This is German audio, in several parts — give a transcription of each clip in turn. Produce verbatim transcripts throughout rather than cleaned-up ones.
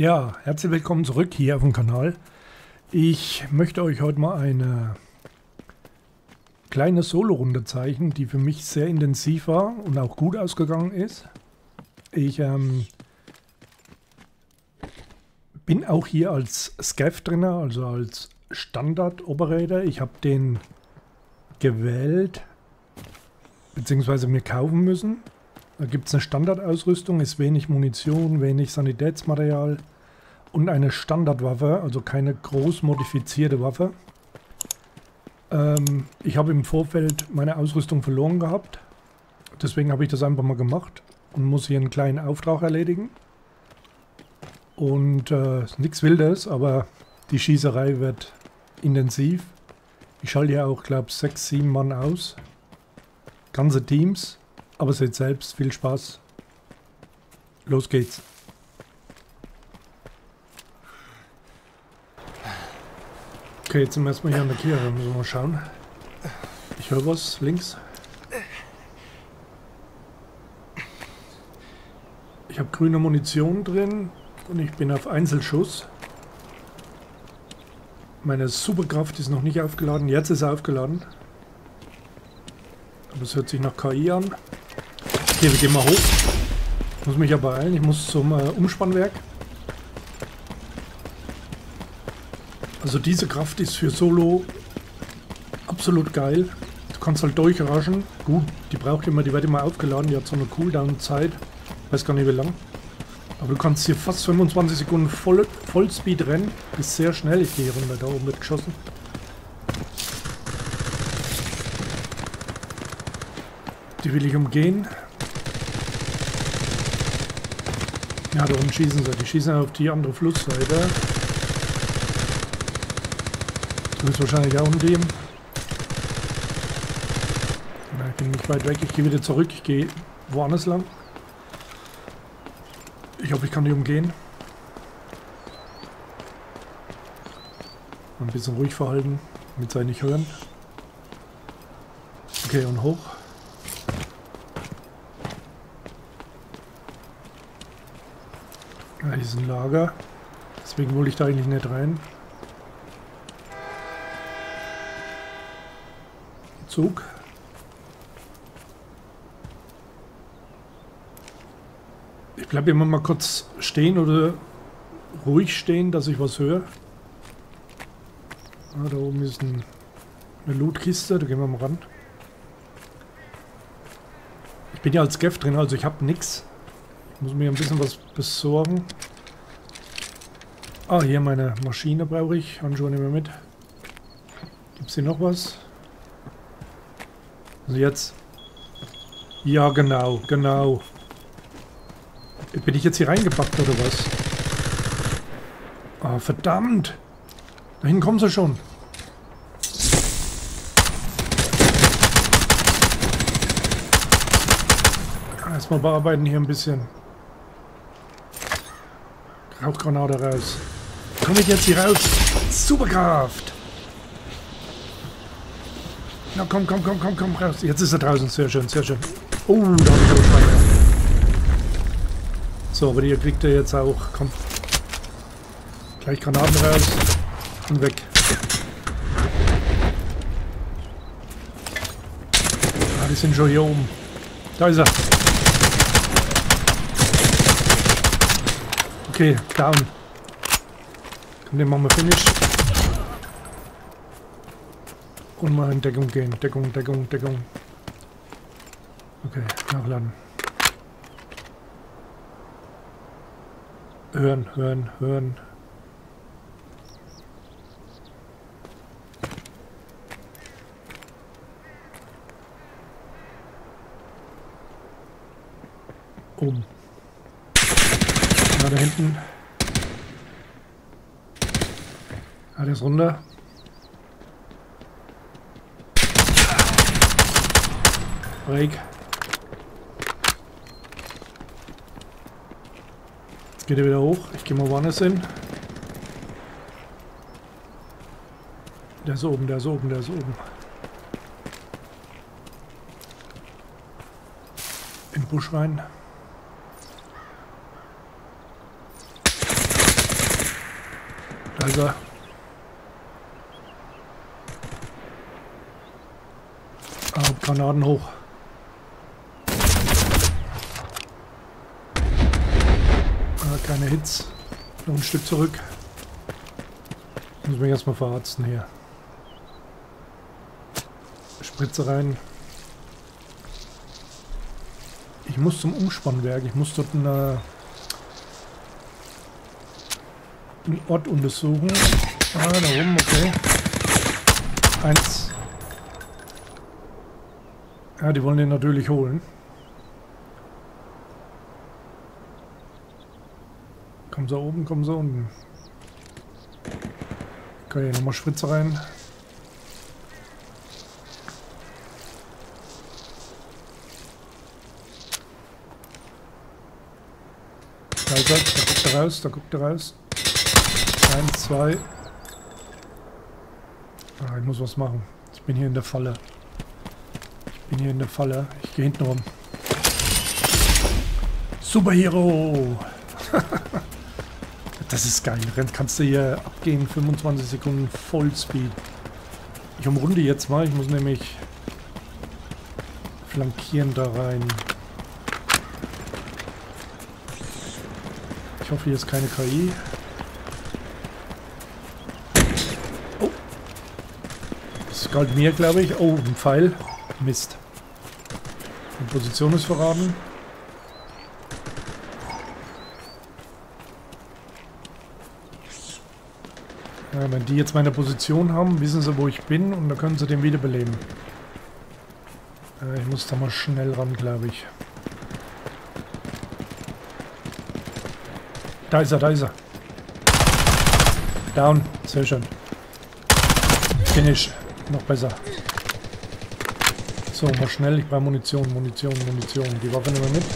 Ja, herzlich willkommen zurück hier auf dem Kanal. Ich möchte euch heute mal eine kleine Solo-Runde zeigen, die für mich sehr intensiv war und auch gut ausgegangen ist. Ich ähm, bin auch hier als Scav drin, also als Standard-Operator. Ich habe den gewählt, beziehungsweise mir kaufen müssen. Da gibt es eine Standardausrüstung, ist wenig Munition, wenig Sanitätsmaterial und eine Standardwaffe, also keine groß modifizierte Waffe. Ähm, ich habe im Vorfeld meine Ausrüstung verloren gehabt, deswegen habe ich das einfach mal gemacht und muss hier einen kleinen Auftrag erledigen. Und äh, nichts Wildes, aber die Schießerei wird intensiv. Ich schalte ja auch, glaube ich, sechs, sieben Mann aus. Ganze Teams. Aber seht selbst, viel Spaß. Los geht's. Okay, jetzt sind wir erstmal hier an der Kirche. Müssen wir mal schauen. Ich höre was links. Ich habe grüne Munition drin und ich bin auf Einzelschuss. Meine Superkraft ist noch nicht aufgeladen. Jetzt ist er aufgeladen. Aber es hört sich nach K I an. Okay, wir gehen mal hoch. Ich muss mich aber beeilen. Ich muss zum äh, Umspannwerk. Also diese Kraft ist für Solo absolut geil. Du kannst halt durchraschen. Gut, die braucht immer, die wird immer aufgeladen. Die hat so eine Cooldown-Zeit. Ich weiß gar nicht wie lang. Aber du kannst hier fast fünfundzwanzig Sekunden voll, Vollspeed rennen. Ist sehr schnell. Ich gehe hier runter. Da oben wird geschossen. Die will ich umgehen. Ja, da oben schießen sie. Die schießen auf die andere Flussseite. Du bist wahrscheinlich auch ein Team. Na, ich bin nicht weit weg. Ich gehe wieder zurück. Ich gehe woanders lang. Ich hoffe, ich kann die umgehen. Ein bisschen ruhig verhalten, damit sie nicht hören. Okay, und hoch. Ja, hier ist ein Lager. Deswegen wollte ich da eigentlich nicht rein. Zug. Ich bleibe immer mal kurz stehen oder ruhig stehen, dass ich was höre. Ah, da oben ist ein, eine Lootkiste, da gehen wir mal ran. Ich bin ja als Scav drin, also ich habe nichts. Ich muss mir ein bisschen was besorgen. Ah, hier meine Maschine brauche ich. Handschuhe nehmen wir mit. Gibt es hier noch was? Also jetzt. Ja, genau, genau. Bin ich jetzt hier reingepackt oder was? Ah, verdammt! Da hinten kommen sie schon. Erstmal bearbeiten hier ein bisschen. Rauchgranate raus. Komme ich jetzt hier raus? Superkraft! Na komm, komm, komm, komm, komm raus. Jetzt ist er draußen. Sehr schön, sehr schön. Oh, da habe ich aber Schweine. So, aber hier kriegt er jetzt auch. Komm. Gleich Granaten raus. Und weg. Ah, die sind schon hier oben. Da ist er. Okay, down. Komm, den machen wir Finish. Und mal in Deckung gehen. Deckung, Deckung, Deckung. Okay, nachladen. Hören, hören, hören. Oben. Da hinten. Ah, der ist runter. Break. Jetzt geht er wieder hoch. Ich gehe mal woanders hin. Der ist oben, der ist oben, der ist oben. In den Busch rein. Da ist er. Ah, Granaten hoch. Ah, keine Hits. Noch ein Stück zurück. Muss mich erstmal verarzten hier. Spritze rein. Ich muss zum Umspannwerk. Ich muss dort eine, einen Ort untersuchen. Ah, da oben, okay. Eins. Ja, die wollen den natürlich holen. Kommen sie oben, kommen sie unten. Okay, nochmal Spritze rein. Da ist er, da guckt er raus, da guckt er raus. Eins, zwei. Ah, ich muss was machen. Ich bin hier in der Falle. Ich bin hier in der Falle. Ich gehe hinten rum. Superhero! Das ist geil. Rennt kannst du hier abgehen. fünfundzwanzig Sekunden Vollspeed. Ich umrunde jetzt mal. Ich muss nämlich flankieren da rein. Ich hoffe, hier ist keine K I. Oh. Das galt mir, glaube ich. Oh, ein Pfeil. Mist. Die Position ist verraten. Ja, wenn die jetzt meine Position haben, wissen sie, wo ich bin und dann können sie den wiederbeleben. Äh, ich muss da mal schnell ran, glaube ich. Da ist er, da ist er. Down, sehr schön. Finish, noch besser. So, mal schnell, ich brauche Munition, Munition, Munition. Die Waffe nehmen wir mit.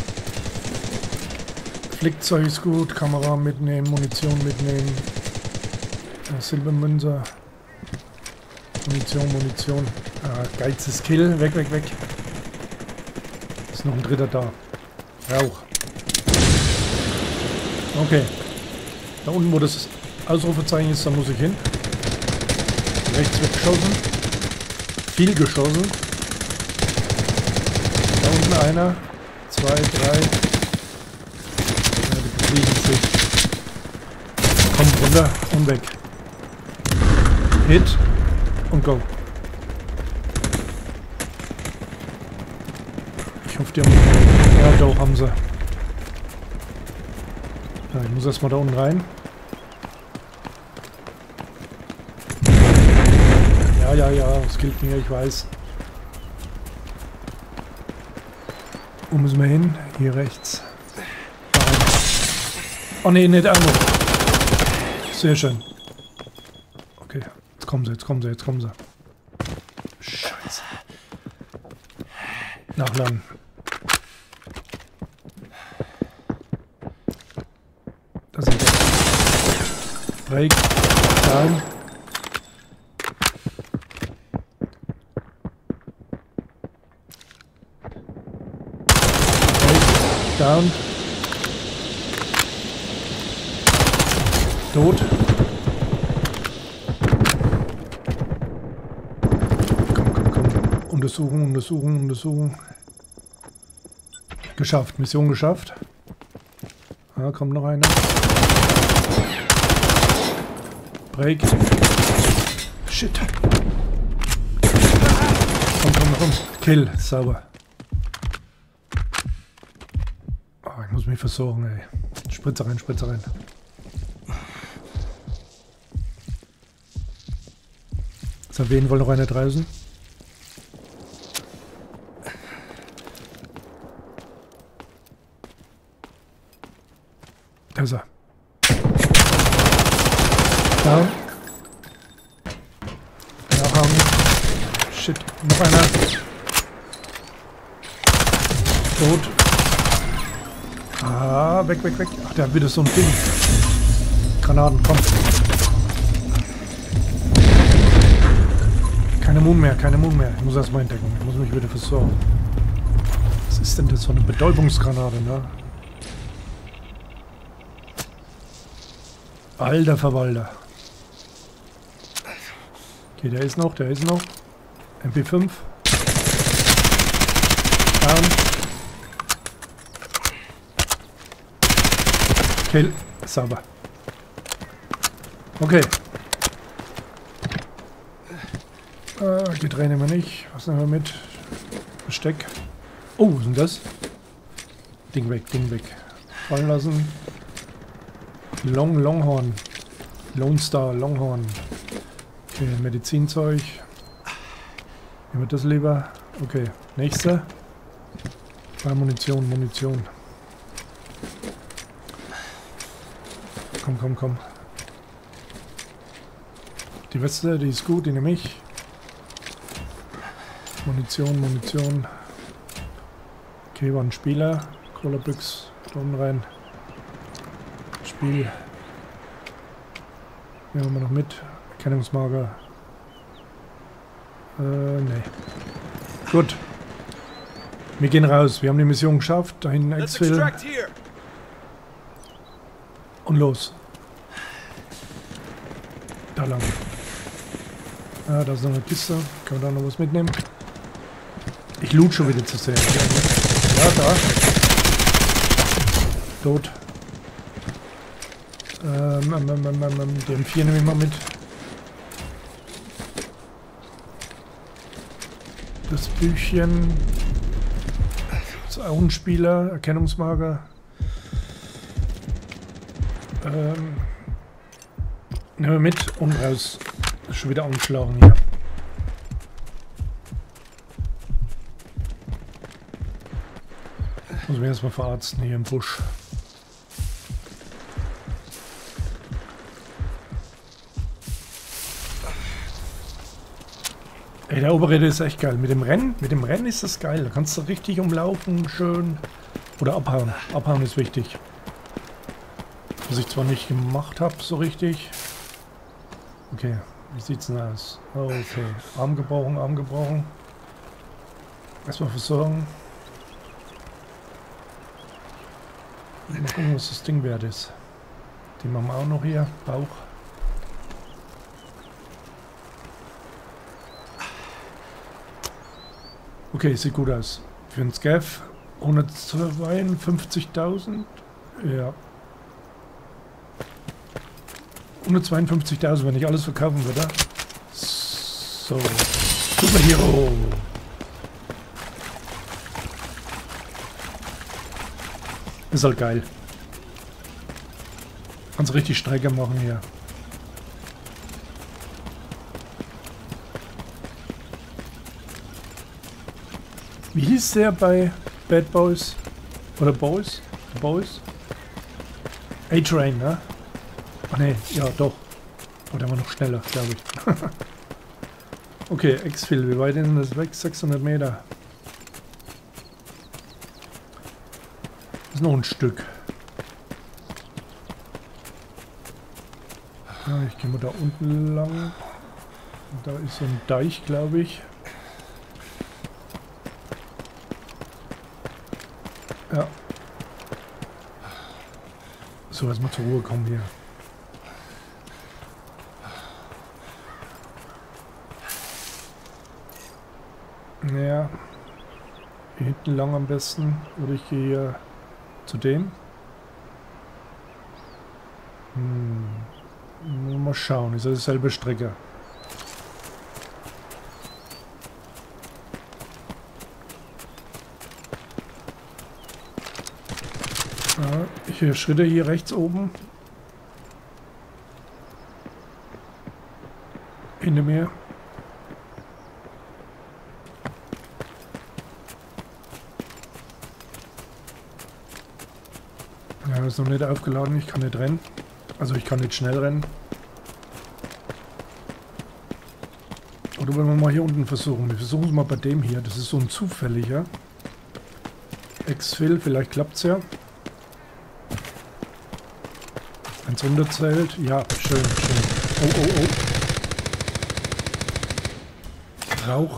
Flickzeug ist gut, Kamera mitnehmen, Munition mitnehmen. Silbermünzer. Munition, Munition. Ah, geilstes Kill. Weg, weg, weg. Ist noch ein dritter da. Rauch. Okay. Da unten, wo das Ausrufezeichen ist, da muss ich hin. Rechts wird geschossen. Viel geschossen. Da unten einer. Zwei, drei. Ja, die bewegen sich. Kommt runter und weg. Hit und go. Ich hoffe, die haben... Ja, doch, haben sie. Ja, ich muss erstmal da unten rein. Ja, ja, ja, es gilt mir, ich weiß. Wo müssen wir hin? Hier rechts. Da rein. Oh ne, nicht Ammo. Sehr schön. Okay. Jetzt kommen sie, jetzt kommen sie, jetzt kommen sie. Scheiße. Nachladen. Da sind wir. Break. Down. Break. Down. Tot. Untersuchung, Untersuchung, Untersuchung. Geschafft, Mission geschafft. Ah, kommt noch einer. Break. Shit. Komm, komm, komm. Kill, sauber. Oh, ich muss mich versorgen, ey. Spritze rein, Spritze rein. Ist auf jeden Fall noch einer draußen. Da ist er. Down. Nachhaken. Shit. Noch einer. Tot. Ah, weg, weg, weg. Ach, der hat wieder so ein Ding. Granaten, komm. Keine Mund mehr, keine Mund mehr. Ich muss erstmal entdecken. Ich muss mich wieder versorgen. Was ist denn das für eine Betäubungsgranate, ne? Alter Verwalter. Okay, der ist noch, der ist noch. M P fünf. Down. Kill. Sauber. Okay. Äh, Getränke nehmen wir nicht. Was nehmen wir mit? Besteck. Oh, was ist denn das? Ding weg, Ding weg. Fallen lassen. Long, Longhorn. Lone Star, Longhorn. Okay, Medizinzeug. Nehmen wir das lieber. Okay, nächste. Ah, Munition, Munition. Komm, komm, komm. Die Weste, die ist gut, die nehme ich. Munition, Munition. Okay, war ein Spieler. Cola-Büchs, Strom rein. Spiel. Nehmen wir noch mit. Erkennungsmarker. Äh, nee. Gut. Wir gehen raus. Wir haben die Mission geschafft. Da hinten Exfil. Und los. Da lang. Ah, da ist noch eine Kiste. Können wir da noch was mitnehmen? Ich loot schon wieder zu sehen. Ja, da. Tot. Ähm, ähm, ähm, ähm, ähm, die M vier nehme ich mal mit. Das Büchchen. Das ist auch ein Spieler. Erkennungsmarker. Ähm, nehmen wir mit und raus. Ist schon wieder angeschlagen hier. Muss mich erstmal verarzten hier im Busch. Ey, der Oberräder ist echt geil. Mit dem Rennen, mit dem Rennen ist das geil. Da kannst du richtig umlaufen, schön. Oder abhauen. Abhauen ist wichtig. Was ich zwar nicht gemacht habe, so richtig. Okay, wie sieht's denn aus? Okay, Arm gebrochen, Arm gebrochen. Erstmal versorgen. Mal gucken, was das Ding wert ist. Die machen wir auch noch hier. Bauch. Okay, sieht gut aus. Für einen Scav hundertzweiundfünfzigtausend. Ja. hundertzweiundfünfzigtausend, wenn ich alles verkaufen würde. So. Superhero. Ist halt geil. Kannst richtig Strecke machen hier. Wie hieß der bei Bad Boys? Oder Boys? Boys? A-Train, ne? Ach ne, ja doch. Oh, der war noch schneller, glaube ich. Okay, Exfil, wie weit ist denn das weg? sechshundert Meter. Das ist noch ein Stück. Ja, ich gehe mal da unten lang. Da ist so ein Deich, glaube ich. Ja. So, erstmal zur Ruhe kommen hier. Naja. Hier hinten lang am besten. Oder ich gehe hier zu dem. Hm. Mal schauen, ist ja dieselbe Strecke. Ja, ich höre Schritte hier rechts oben. Hinter mir. Ja, ist noch nicht aufgeladen, ich kann nicht rennen. Also ich kann nicht schnell rennen. Oder wollen wir mal hier unten versuchen? Wir versuchen es mal bei dem hier. Das ist so ein zufälliger. Exfil, vielleicht klappt es ja. Eins runterzählt. Ja, schön, schön. Oh, oh, oh. Rauch.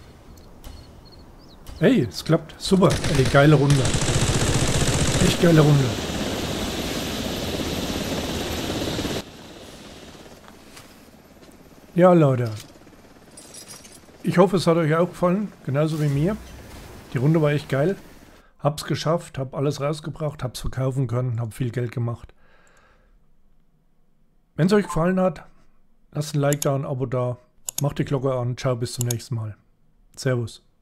Hey, es klappt. Super. Ey, geile Runde. Echt geile Runde. Ja, Leute. Ich hoffe, es hat euch auch gefallen, genauso wie mir. Die Runde war echt geil. Hab's geschafft, hab alles rausgebracht, hab's verkaufen können, hab viel Geld gemacht. Wenn es euch gefallen hat, lasst ein Like da, ein Abo da, macht die Glocke an. Ciao, bis zum nächsten Mal. Servus.